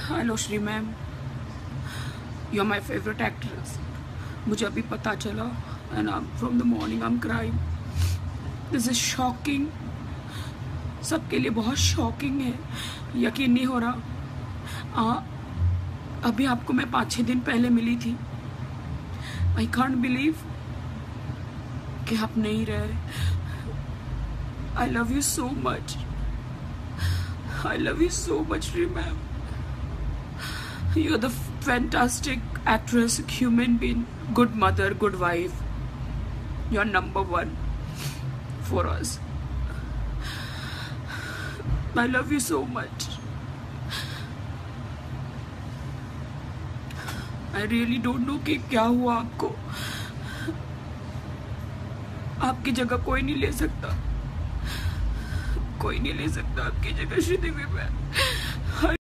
Hello Shri ma'am, you are my favourite actress. मुझे अभी पता चला and from the morning I am crying. This is shocking, सबके लिए बहुत शॉकिंग है, यकीन नहीं हो रहा। अभी आपको मैं 5-6 दिन पहले मिली थी। आई कांट बिलीव कि आप नहीं रहे। I love you so much, I love you so much, ma'am. You're the fantastic actress, human being, good mother, good wife. You're number one for us. I love you so much. I really don't know कि क्या हुआ आपको। आपकी जगह कोई नहीं ले सकता, कोई नहीं ले सकता आपकी जगह श्रीदेवी मैम।